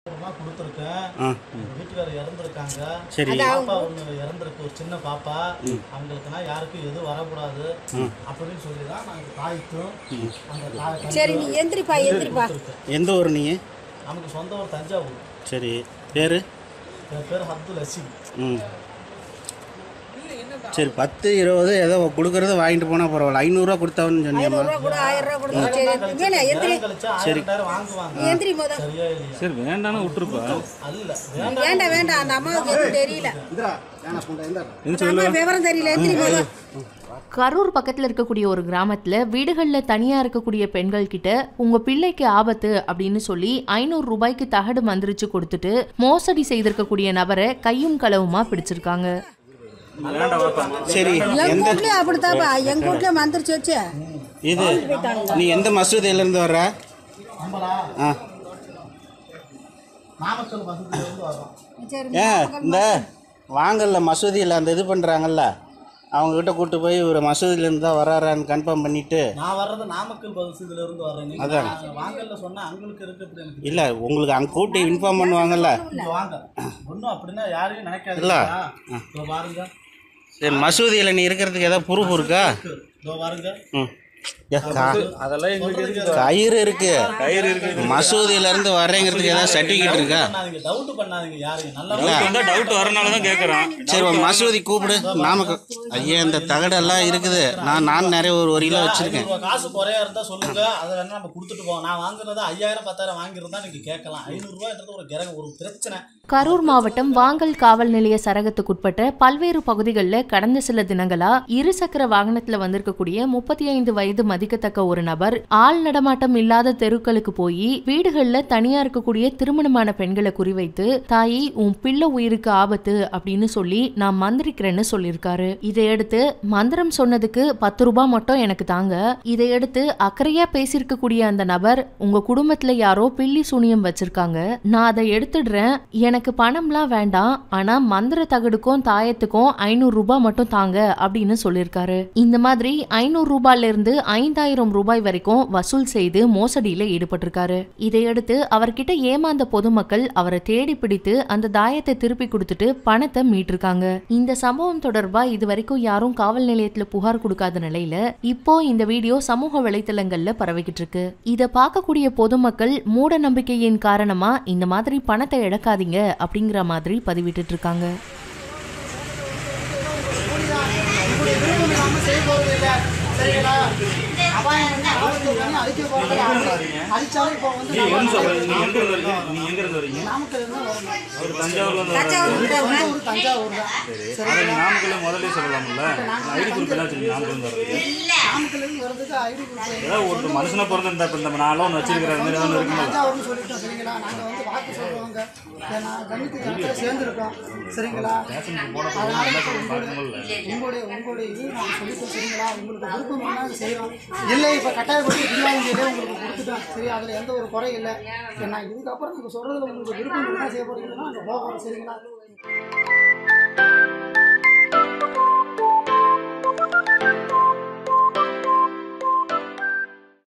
வீட்டுக்காரர் இறந்துருக்காங்க. சரி. பாப்பா ஒன்று இறந்துருக்கு, ஒரு சின்ன பாப்பா. அவங்களுக்குனா யாருக்கும் எதுவும் வரக்கூடாது அப்படின்னு சொல்லி தான் நாங்கள் தாய்க்கும் அந்த தாய். சரி, நீ எந்திரிப்பா எந்திரிப்பா. எந்த ஊர் நீ? நமக்கு சொந்த ஊர் தஞ்சாவூர். சரி, பேர்? என் பேர் அப்துல் ஹசீம். சரி, 10 20 ஏதோ கொடுக்கறத வாங்கிட்டு போனால் பரவாயில்ல. 500 கொடுத்தான்னு சொன்னீங்கம்மா. 500 கூட 1000 கொடுத்தா சரி. எந்திரி முத. சரி, வேண்டாம்னு விட்டுருப்பா. வேண்டாம் வேண்டாம், அந்த அம்மாவுக்கு எதுவும் தெரியல, விவரம் தெரியல. எந்திரி முத. கரூர் பக்கத்தில் இருக்கக்கூடிய ஒரு கிராமத்தில் வீடுகளில் தனியாக இருக்கக்கூடிய பெண்கள் கிட்ட உங்கள் பிள்ளைக்கு ஆபத்து அப்படின்னு சொல்லி 500 ரூபாய்க்கு தகடு மந்திரிச்சு கொடுத்துட்டு மோசடி செய்திருக்கக்கூடிய நபரை கையும் களவுமா பிடிச்சிருக்காங்க. சரி, எங்க வீட்லயே அப்படித்தான், எங்க வீட்லயே மந்திரிச்சு வச்சு. இது நீ எந்த மசூதியிலேருந்து வர்ற? இந்த வாங்கல்ல மசூதியில் அந்த இது பண்ணுறாங்கல்ல, அவங்ககிட்ட கூட்டு போய் ஒரு மசூதியிலேருந்து தான் வராரான்னு கன்ஃபார்ம் பண்ணிட்டு. நான் வர்றது நாமக்கல் மசூதியில இருந்து வரேன். அதான் வாங்கல்ல சொன்னா அங்களுக்கு இருக்கு இல்லை, உங்களுக்கு அங்கே கூட்டி இன்ஃபார்ம் பண்ணுவாங்கல்ல. வாங்க ஒன்றும் அப்படின்னா யாரையும் நினைக்காது. இல்லை பாருங்க, சரி, மசூதியில் நீ இருக்கிறதுக்கு ஏதாவது ப்ரூஃப் இருக்கா? பாருங்க, கயிறு இருக்கு, மசூதியில இருந்து வர்றேங்கிறதுக்கு ஏதாவது சர்டிபிகேட் இருக்கா? டவுட் வரனாலதான் கேட்கறேன். சரி, மசூதி கூப்பிடு. நாமக்கல் ஐயா, இந்த தகடெல்லாம் இருக்குது. நான் நிறைய ஒரு கிலோ வச்சிருக்கேன். காசு குறையா இருந்தா சொல்லுங்க, அதை வேணா நம்ம கொடுத்துட்டு போவோம். நான் வாங்குறது 5000 10,000 வாங்கிருந்தா நீங்க கேட்கலாம். 500 ரூபாய்ன்றது ஒரு பிரச்சனை. கரூர் மாவட்டம் வாங்கல் காவல் நிலைய சரகத்துக்குட்பட்ட பல்வேறு பகுதிகளில் கடந்த சில தினங்களா இருசக்கர வாகனத்துல வந்திருக்கக்கூடிய 35 வயது மதிக்கத்தக்க ஒரு நபர் ஆள் நடமாட்டம் இல்லாத தெருக்களுக்கு போய் வீடுகள்ல தனியா இருக்கக்கூடிய திருமணமான பெண்களை குறிவைத்து, தாயி உன் பிள்ளை உயிருக்கு ஆபத்து அப்படின்னு சொல்லி நான் மந்திரிக்கிறேன்னு சொல்லியிருக்காரு. இதையடுத்து மந்திரம் சொன்னதுக்கு 10 ரூபாய் மட்டும் எனக்கு தாங்க, இதையடுத்து அக்கறையா பேசியிருக்கக்கூடிய அந்த நபர், உங்க குடும்பத்துல யாரோ பில்லி சூனியம் வச்சிருக்காங்க, நான் அதை எடுத்துடுறேன், எனக்கு பணம்லாம் வேண்டாம், ஆனா மந்திர தகடுக்கும் தாயத்துக்கும் 500 ரூபாய் மட்டும் தாங்க அப்படின்னு சொல்லியிருக்காரு. இந்த மாதிரி 500 ரூபாயில இருந்து 5000 ரூபாய் வரைக்கும் வசூல் செய்து மோசடியில ஈடுபட்டிருக்காரு. இதையடுத்து அவர்கிட்ட ஏமாந்த பொதுமக்கள் அவரை தேடி பிடித்து அந்த தாயத்தை திருப்பி கொடுத்துட்டு பணத்தை மீட்டிருக்காங்க. இந்த சம்பவம் தொடர்பா இதுவரைக்கும் யாரும் காவல் நிலையத்துல புகார் கொடுக்காத நிலையில இப்போ இந்த வீடியோ சமூக வலைத்தளங்கள்ல பரவிக்கிட்டு இருக்கு. இத பார்க்கக்கூடிய பொதுமக்கள் மூட நம்பிக்கையின் காரணமா இந்த மாதிரி பணத்தை இழக்காதீங்க அப்படிங்கிற மாதிரி பதிவிட்டு இருக்காங்க. மனுஷனை பிறந்த நாளும் ஒன்று வச்சிருக்கிற சேர்ந்துருக்கோம். சரிங்களா, உங்களுடைய இது நாங்கள் சொல்லிட்டோம். சரிங்களா, உங்களுக்கு விருப்பம் வேணால் செய்கிறோம். இல்லை இப்போ கட்டாயப்பட்டு இதுவாக உங்களுக்கு கொடுத்துட்டோம். சரி, அதில் எந்த ஒரு குறை இல்லை. ஏன்னா இதுக்கப்புறம் நீங்கள் சொல்கிறதுல உங்களுக்கு விருப்பம் என்ன செய்ய போகிறீங்கன்னா அங்கே போகிறோம். சரிங்களா.